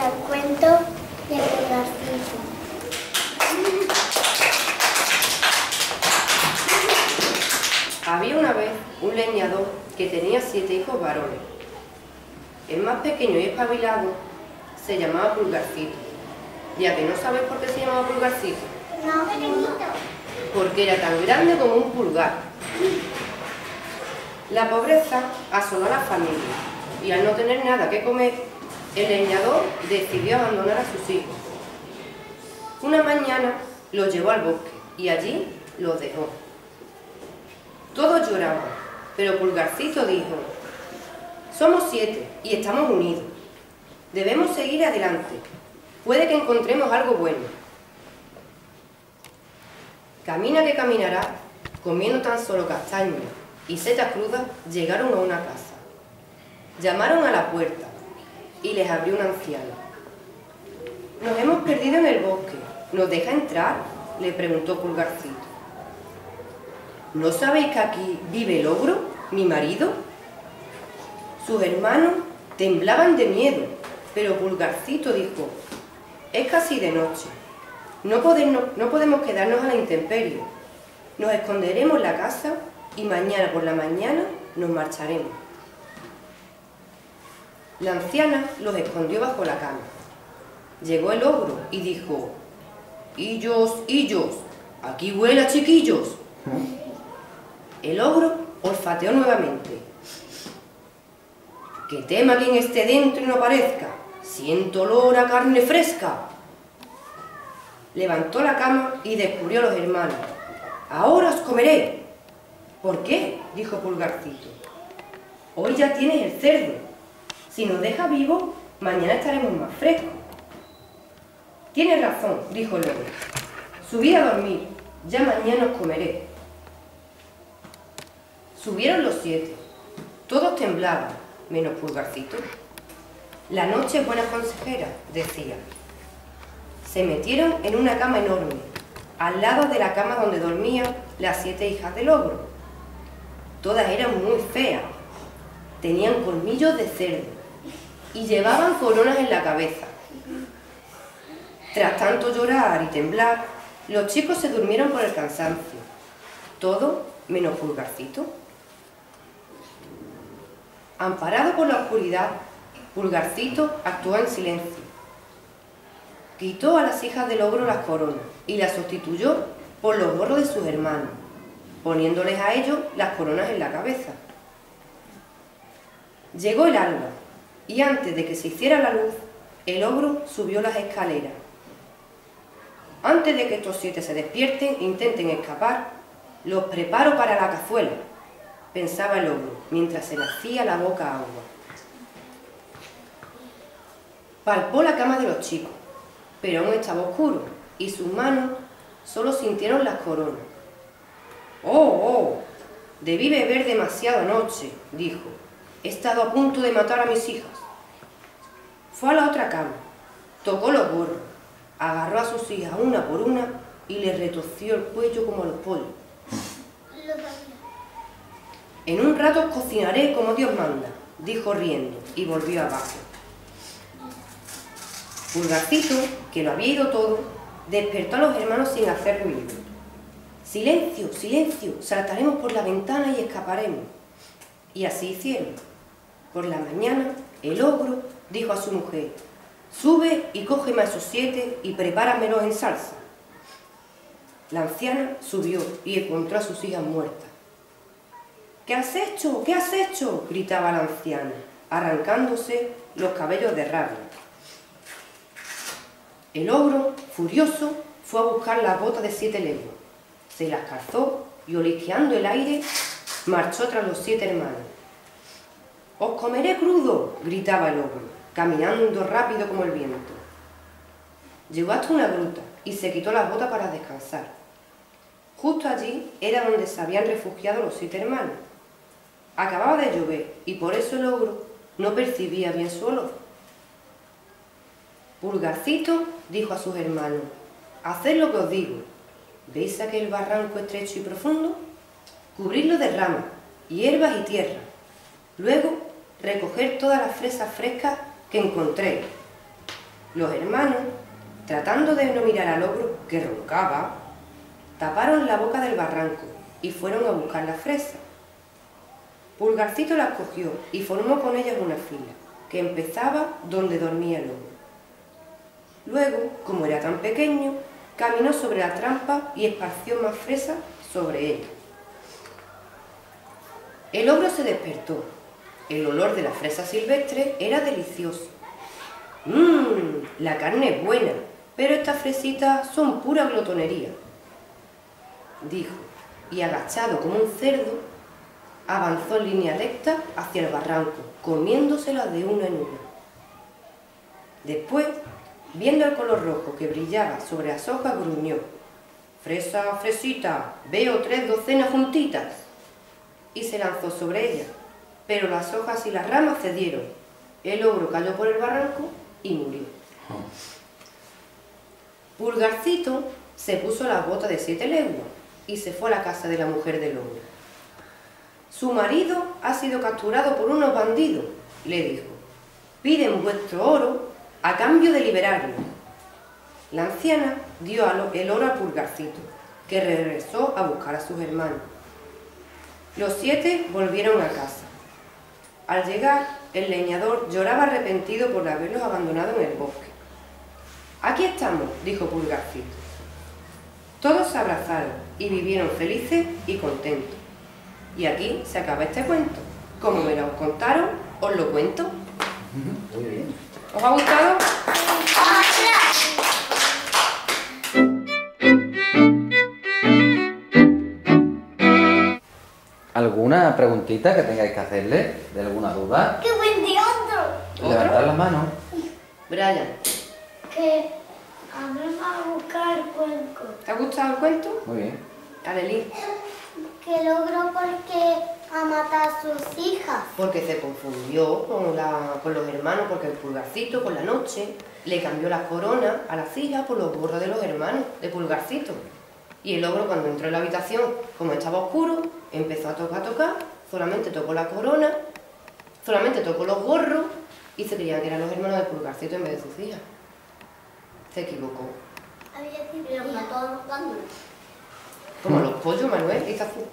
al cuento de Pulgarcito. Había una vez un leñador que tenía 7 hijos varones. El más pequeño y espabilado se llamaba Pulgarcito. Ya que no sabes por qué se llamaba Pulgarcito. No, pequeñito. Porque era tan grande como un pulgar. La pobreza asoló a la familia y al no tener nada que comer, el leñador decidió abandonar a sus hijos. Una mañana los llevó al bosque y allí los dejó. Todos lloraban, pero Pulgarcito dijo: somos 7 y estamos unidos. Debemos seguir adelante. Puede que encontremos algo bueno. Camina que caminará, comiendo tan solo castañas y setas crudas, llegaron a una casa. Llamaron a la puerta y les abrió una anciana. Nos hemos perdido en el bosque. ¿Nos deja entrar?, le preguntó Pulgarcito. ¿No sabéis que aquí vive el ogro, mi marido? Sus hermanos temblaban de miedo, pero Pulgarcito dijo: es casi de noche. No podemos quedarnos a la intemperie. Nos esconderemos en la casa y mañana por la mañana nos marcharemos. La anciana los escondió bajo la cama. Llegó el ogro y dijo: ¡Hillos, hillos! ¡Aquí huele a chiquillos! El ogro olfateó nuevamente. Que tema quien esté dentro y no aparezca. Siento olor a carne fresca. Levantó la cama y descubrió a los hermanos. Ahora os comeré. ¿Por qué?, dijo Pulgarcito. Hoy ya tienes el cerdo. Si nos deja vivos, mañana estaremos más frescos. Tienes razón, dijo el ogro. Subid a dormir, ya mañana os comeré. Subieron los 7. Todos temblaban, menos Pulgarcito. La noche es buena consejera, decía. Se metieron en una cama enorme, al lado de la cama donde dormían las 7 hijas del ogro. Todas eran muy feas, tenían colmillos de cerdo y llevaban coronas en la cabeza. Tras tanto llorar y temblar, los chicos se durmieron por el cansancio, todo menos Pulgarcito. Amparado por la oscuridad, Pulgarcito actuó en silencio. Quitó a las hijas del ogro las coronas y las sustituyó por los gorros de sus hermanos, poniéndoles a ellos las coronas en la cabeza. Llegó el alba y antes de que se hiciera la luz, el ogro subió las escaleras. Antes de que estos 7 se despierten e intenten escapar, los preparo para la cazuela, pensaba el ogro mientras se le hacía la boca agua. Palpó la cama de los chicos, pero aún estaba oscuro y sus manos solo sintieron las coronas. ¡Oh! Debí beber demasiado anoche, dijo. He estado a punto de matar a mis hijas. Fue a la otra cama, tocó los gorros, agarró a sus hijas una por una y les retorció el cuello como a los pollos. En un rato os cocinaré como Dios manda, dijo riendo y volvió abajo. Pulgarcito, que lo había ido todo, despertó a los hermanos sin hacer ruido. ¡Silencio, silencio! Saltaremos por la ventana y escaparemos. Y así hicieron. Por la mañana, el ogro dijo a su mujer: sube y cógeme a esos 7 y prepáramelos en salsa. La anciana subió y encontró a sus hijas muertas. ¿Qué has hecho? ¿Qué has hecho?, gritaba la anciana, arrancándose los cabellos de rabia. El ogro, furioso, fue a buscar las botas de 7 legos, se las calzó y, olisqueando el aire, marchó tras los 7 hermanos. «¡Os comeré crudo!», gritaba el ogro, caminando rápido como el viento. Llegó hasta una gruta y se quitó las botas para descansar. Justo allí era donde se habían refugiado los 7 hermanos. Acababa de llover y por eso el ogro no percibía bien su olor. Pulgarcito dijo a sus hermanos: haced lo que os digo. ¿Veis aquel barranco estrecho y profundo? Cubridlo de ramas, hierbas y tierra. Luego recoger todas las fresas frescas que encontréis. Los hermanos, tratando de no mirar al ogro que roncaba, taparon la boca del barranco y fueron a buscar las fresas. Pulgarcito las cogió y formó con ellas una fila, que empezaba donde dormía el ogro. Luego, como era tan pequeño, caminó sobre la trampa y esparció más fresas sobre ella. El ogro se despertó. El olor de la fresa silvestre era delicioso. La carne es buena, pero estas fresitas son pura glotonería, dijo, y agachado como un cerdo, avanzó en línea recta hacia el barranco, comiéndoselas de una en una. Después, viendo el color rojo que brillaba sobre las hojas, gruñó: «Fresa, fresita, veo 3 docenas juntitas», y se lanzó sobre ella, pero las hojas y las ramas cedieron. El ogro cayó por el barranco y murió. Pulgarcito se puso las botas de 7 leguas y se fue a la casa de la mujer del ogro. «Su marido ha sido capturado por unos bandidos», le dijo. «Piden vuestro oro a cambio de liberarlo». La anciana dio el oro a Pulgarcito, que regresó a buscar a sus hermanos. Los 7 volvieron a casa. Al llegar, el leñador lloraba arrepentido por haberlos abandonado en el bosque. «Aquí estamos», dijo Pulgarcito. Todos se abrazaron y vivieron felices y contentos. Y aquí se acaba este cuento. Como me lo contaron, os lo cuento. Muy bien. ¿Os ha gustado? ¿Alguna preguntita que tengáis que hacerle? ¿De alguna duda? ¡Qué buen de otro! Levantad las manos. Brian, Que vamos a buscar cuenco. ¿te ha gustado el cuento? Muy bien. Alelí, Que logró porque a matar a sus hijas. porque se confundió con los hermanos, porque el Pulgarcito por la noche le cambió las coronas a las hijas por los gorros de los hermanos de Pulgarcito. Y el ogro, cuando entró en la habitación, como estaba oscuro, empezó a tocar, solamente tocó la corona, solamente tocó los gorros y se creían que eran los hermanos de Pulgarcito en vez de sus hijas. Se equivocó. Había que pero mató a los bandos. Como los pollos, Manuel, y Zafú.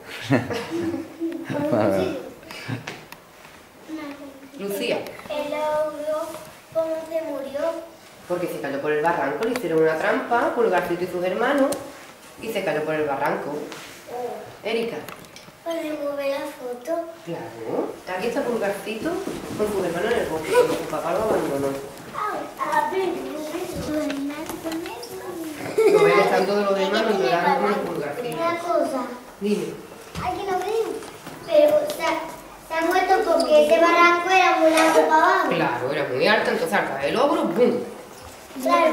Lucía, El ogro, ¿cómo se murió? porque se cayó por el barranco, le hicieron una trampa, Pulgarcito y sus hermanos, y se cayó por el barranco. Erika. ¿Podemos ver la foto? Claro, aquí está Pulgarcito con sus hermanos en el bosque, cuando su papá lo abandonó. Lo ven, están todos los hermanos llorando con el Pulgarcito. Una cosa, Dime. aquí lo veo. Pero se ha muerto porque ese barranco era muy largo para abajo. Claro, era muy alto, entonces al caer el ogro, ¡bum! Claro,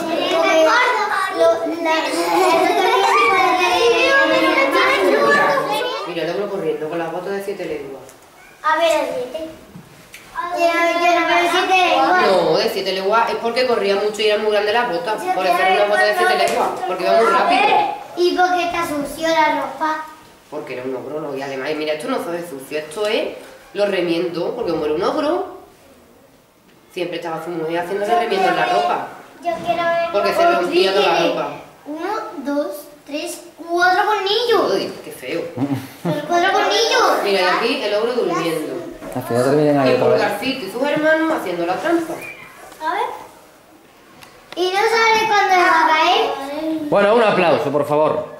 Mira el ogro corriendo con las botas de 7 lenguas. a ver, el 7. Yo no veo 7 lenguas. No, de 7 leguas es porque corría mucho y eran muy grandes las botas. Por eso eran unas botas de 7 leguas, porque iba muy rápido. ¿Y por qué está sucio la ropa? Porque era un ogro, y además, mira, esto no es sucio, esto es los remiendos, porque como era un ogro, siempre estaba su mujer haciéndole remiendos en la ropa, Yo quiero ver. porque se rompía toda la ropa. 1, 2, 3, 4 cornillos. Uy, qué feo. 4 cornillos. Mira, y aquí el ogro durmiendo. Al final terminan ahí Y otra vez. Pulgarcito y sus hermanos haciendo la trampa. A ver. ¿Y no sabes cuándo va a caer? Bueno, un aplauso, por favor.